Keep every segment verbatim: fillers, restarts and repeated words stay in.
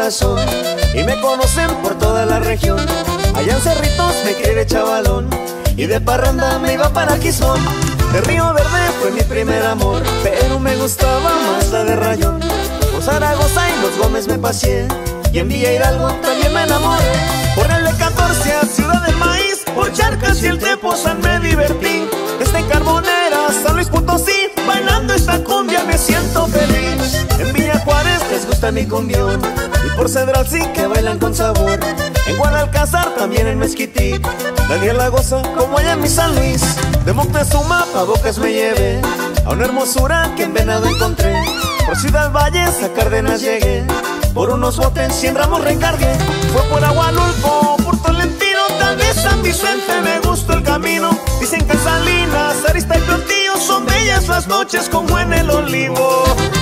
corazón y me conocen por toda la región. Allá en Cerritos me crié de chavalón y de parranda me iba para Quizón. De Río Verde fue mi primer amor, pero me gustaba más la de Rayón. Por Zaragoza y Los Gómez me paseé y en Villa Hidalgo también me enamoré. Por el de catorce a Ciudad del Maíz, por Charcas y el Tepoztlán me divertí. Desde Carbonera, San Luis Potosí, bailando esta cumbia me siento feliz. En Villa Juárez les gusta mi cumbión y por Cedral sí que bailan con sabor. En Guadalcázar también en Mezquití, nadie la goza como allá en mi San Luis. De Moctezuma pa' Bocas me llevé a una hermosura que en Venado encontré. Por Ciudad Valles a Cárdenas llegué, por unos botes cien ramos recargué. Fue por Agualulfo, por Tolentino, tal vez San Vicente me gustó el camino. Dicen que Salinas, Arista y Plantío son bellas las noches como en el Olivo.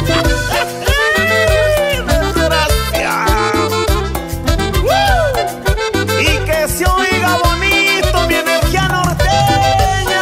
Y que se oiga bonito mi energía norteña.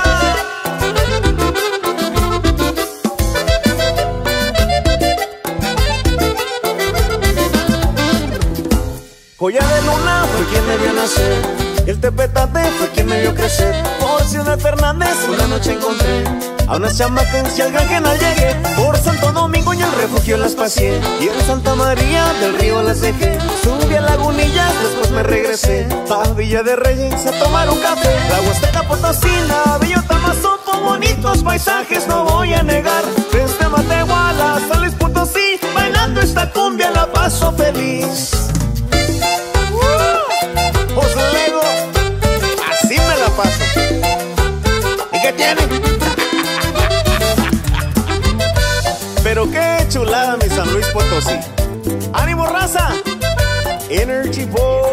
Joya de Luna fue quien me vio nacer, el Tepetate fue quien me vio crecer. Por Ciudad Fernández una noche encontré a unas chamacas y al Gran Genal llegué. Por Santo Domingo y el Refugio las paseé y en Santa María del Río las dejé. Subí a Lagunillas, después me regresé a Villa de Reyes a tomar un café. La Huasteca Potosina, Villota Mazopo, bonitos paisajes no voy a negar. Desde Matehuala, San Luis Potosí, bailando esta cumbia la paso feliz. Pues luego, así me la paso. ¿Y qué tiene? Pero qué chulada mi San Luis Potosí. ¡Ánimo, raza! Energy Boy.